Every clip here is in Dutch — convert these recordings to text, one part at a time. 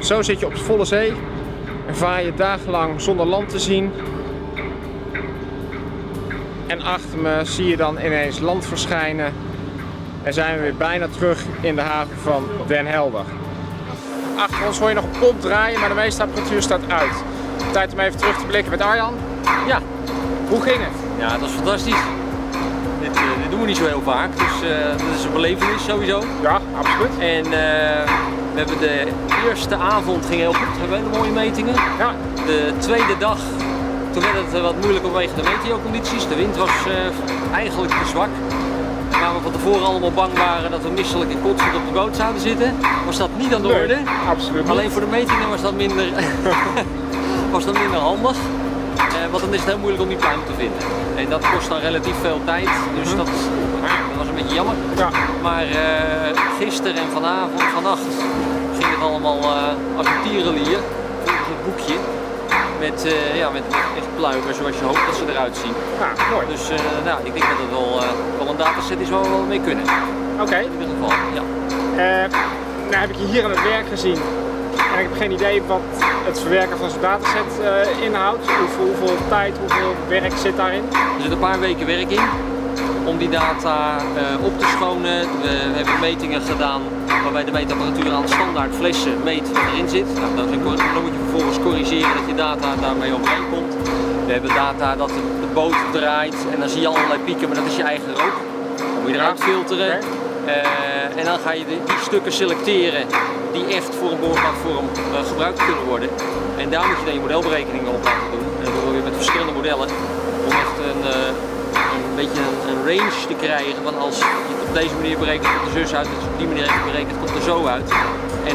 Zo zit je op de volle zee en vaar je dagenlang zonder land te zien. En achter me zie je dan ineens land verschijnen en zijn we weer bijna terug in de haven van Den Helder. Achter ons hoor je nog een pomp draaien, maar de meeste apparatuur staat uit. Tijd om even terug te blikken met Arjan. Ja, hoe ging het? Ja, het was fantastisch. Dit doen we niet zo heel vaak, dus dat is een belevenis sowieso. Ja, absoluut. En we hebben de eerste avond ging heel goed, we hebben hele mooie metingen. Ja. De tweede dag, toen werd het wat moeilijk vanwege de meteocondities. De wind was eigenlijk te zwak. Waar we van tevoren allemaal bang waren dat we misselijk en kotsend op de boot zouden zitten, was dat niet aan de orde. Nee, absoluut niet. Alleen voor de metingen was dat minder, handig. Want dan is het heel moeilijk om die pluim te vinden. En dat kost dan relatief veel tijd, dus dat was een beetje jammer. Ja. Maar gisteren en vannacht ging het allemaal als een tierenlier, volgens het boekje. Met echt pluimen zoals je hoopt dat ze eruit zien. Ja, mooi. Dus nou, ik denk dat het wel een dataset is waar we wel mee kunnen. Oké. In ieder geval, ja. Nou heb ik je hier aan het werk gezien. En ik heb geen idee wat het verwerken van zo'n dataset inhoudt. Hoeveel tijd, hoeveel werk zit daarin? Er zit een paar weken werk in om die data op te schonen. We hebben metingen gedaan waarbij de meetapparatuur aan standaard flessen meet wat erin zit. Nou, dan moet je vervolgens corrigeren dat je data daarmee overeenkomt. We hebben data dat de boot draait en dan zie je allerlei pieken, maar dat is je eigen rook. Dan moet je eruit filteren. En dan ga je die stukken selecteren die echt voor een boorplatform gebruikt kunnen worden. En daar moet je dan je modelberekeningen op laten doen. En dat doen we weer met verschillende modellen om echt een beetje een range te krijgen van als je het op deze manier berekent komt er zus uit, als je op die manier berekent komt er zo uit. En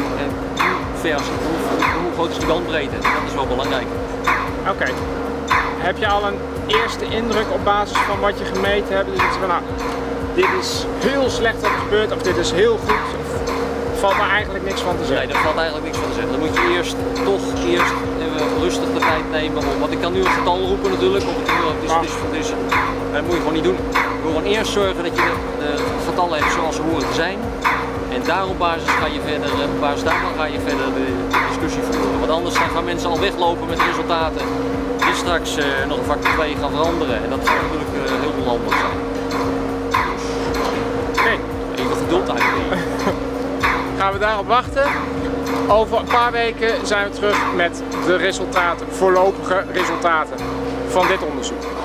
hoe groot is de bandbreedte? Dat is wel belangrijk. Oké. Heb je al een eerste indruk op basis van wat je gemeten hebt? Dus van, nou, dit is heel slecht wat er gebeurt of dit is heel goed? Of valt daar eigenlijk niks van te zeggen? Nee, daar valt eigenlijk niks van te zeggen. Dan moet je eerst rustig de tijd nemen om, want ik kan nu een getal roepen natuurlijk, dat moet je gewoon niet doen. Je moet gewoon eerst zorgen dat je de getallen hebt zoals ze horen te zijn. En daar op basis daarvan ga je verder de discussie voeren. Want anders gaan mensen al weglopen met resultaten die straks nog een factor 2 gaan veranderen. En dat zou natuurlijk heel onhandig zijn. Oké. Even geduld eigenlijk. Gaan we daarop wachten. Over een paar weken zijn we terug met de resultaten, voorlopige resultaten van dit onderzoek.